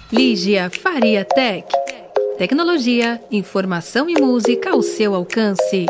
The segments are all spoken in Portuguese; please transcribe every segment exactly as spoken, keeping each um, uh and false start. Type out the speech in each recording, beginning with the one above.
Lígia Faria Tech. Tecnologia, informação e música ao seu alcance.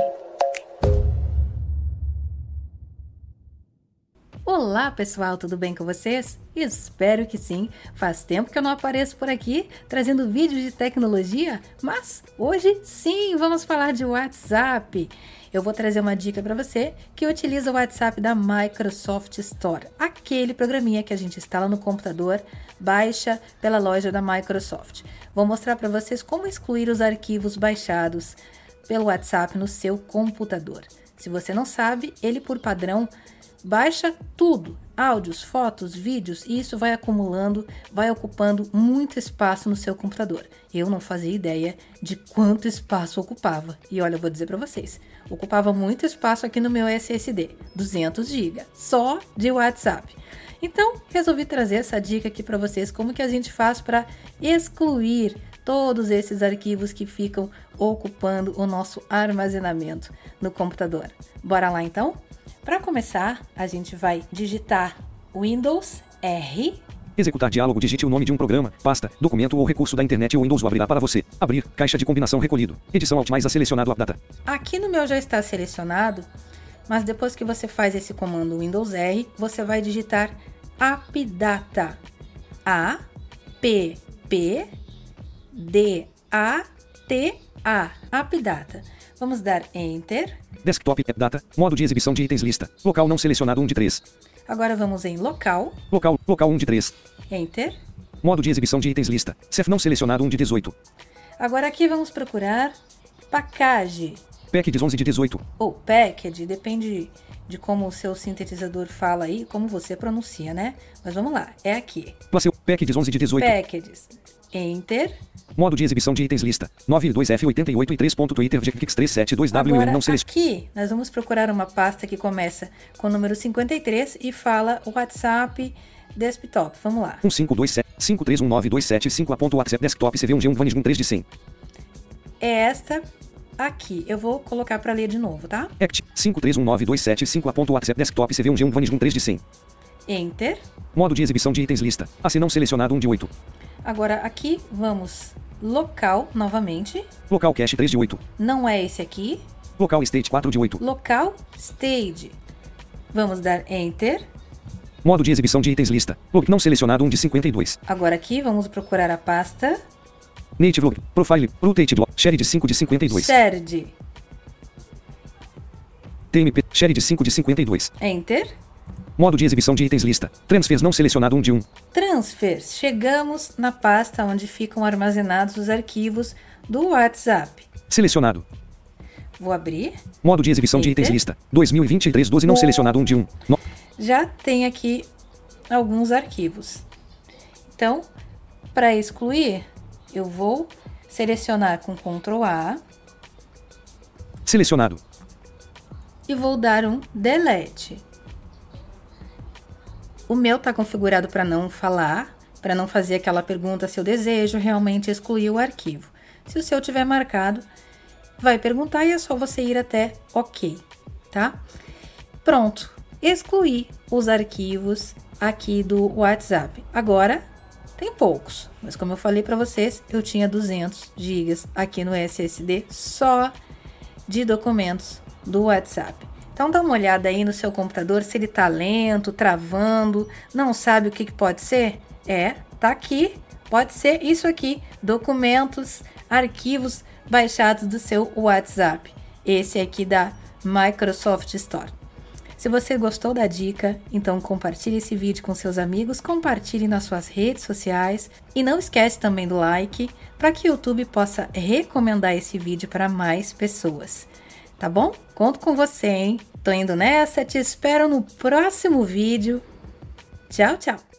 Olá pessoal, tudo bem com vocês? Espero que sim. Faz tempo que eu não apareço por aqui trazendo vídeos de tecnologia, mas hoje sim vamos falar de WhatsApp. Eu vou trazer uma dica para você que utiliza o WhatsApp da Microsoft Store, aquele programinha que a gente instala no computador, baixa pela loja da Microsoft. Vou mostrar para vocês como excluir os arquivos baixados pelo WhatsApp no seu computador. Se você não sabe, ele por padrão baixa tudo, áudios, fotos, vídeos, e isso vai acumulando, vai ocupando muito espaço no seu computador. Eu não fazia ideia de quanto espaço ocupava. E olha, eu vou dizer para vocês, ocupava muito espaço aqui no meu S S D, duzentos gigas, só de WhatsApp. Então, resolvi trazer essa dica aqui para vocês, como que a gente faz para excluir todos esses arquivos que ficam ocupando o nosso armazenamento no computador. Bora lá então? Para começar, a gente vai digitar Windows R. Executar diálogo, digite o nome de um programa, pasta, documento ou recurso da internet. O Windows o abrirá para você. Abrir, caixa de combinação recolhido. Edição Alt mais a selecionado AppData. Aqui no meu já está selecionado, mas depois que você faz esse comando Windows R, você vai digitar AppData. A, P, P, D, A, T, A. AppData. Vamos dar Enter. Desktop AppData, modo de exibição de itens lista. Local não selecionado um de três. Agora vamos em local. Local, local um de três. Enter. Modo de exibição de itens lista. C E F não selecionado um de dezoito. Agora aqui vamos procurar package. Package onze de dezoito. Ou package, depende de como o seu sintetizador fala aí, como você pronuncia, né? Mas vamos lá, é aqui. Placeu, package onze de dezoito. Packages. Enter. Modo de exibição de itens lista. nove dois F oitenta e oito e três ponto Twitter de Kix trezentos e setenta e dois W Agora, não selecionado. aqui nós vamos procurar uma pasta que começa com o número cinquenta e três e fala WhatsApp Desktop. Vamos lá. um cinco dois sete cinco três um nove dois sete cinco a ponto WhatsApp Desktop C V um G um Vanis um três de cem. É esta aqui. Eu vou colocar para ler de novo, tá? Act cinco três um nove dois sete cinco a ponto WhatsApp Desktop C V um G um Vanis um três de cem. Enter. Modo de exibição de itens lista. A C não selecionado um de oito. Agora aqui vamos local novamente. Local cache três de oito. Não é esse aqui. Local state quatro de oito. Local stage. Vamos dar Enter. Modo de exibição de itens lista. Log não selecionado um de cinquenta e dois. Agora aqui vamos procurar a pasta Native Log. Profile. Rooted Log. Share de cinco de cinquenta e dois. Shared. T M P. Share de cinco de cinquenta e dois. Enter. Modo de exibição de itens lista. Transfers não selecionado um de um. Transfers. Chegamos na pasta onde ficam armazenados os arquivos do WhatsApp. Selecionado. Vou abrir. Modo de exibição de itens Enter. lista. dois mil e vinte e três doze não Oh. selecionado um de um. No... Já tem aqui alguns arquivos. Então, para excluir, eu vou selecionar com control A Selecionado. e vou dar um Delete. O meu está configurado para não falar, para não fazer aquela pergunta se eu desejo realmente excluir o arquivo. Se o seu tiver marcado, vai perguntar e é só você ir até OK, tá? Pronto, excluí os arquivos aqui do WhatsApp. Agora, tem poucos, mas como eu falei para vocês, eu tinha duzentos gigas aqui no S S D só de documentos do WhatsApp. Então dá uma olhada aí no seu computador se ele tá lento, travando, não sabe o que, que pode ser? É, tá aqui, pode ser isso aqui, documentos, arquivos baixados do seu WhatsApp. Esse aqui da Microsoft Store. Se você gostou da dica, então compartilhe esse vídeo com seus amigos, compartilhe nas suas redes sociais e não esquece também do like para que o YouTube possa recomendar esse vídeo para mais pessoas. Tá bom? Conto com você, hein? Tô indo nessa, te espero no próximo vídeo. Tchau, tchau!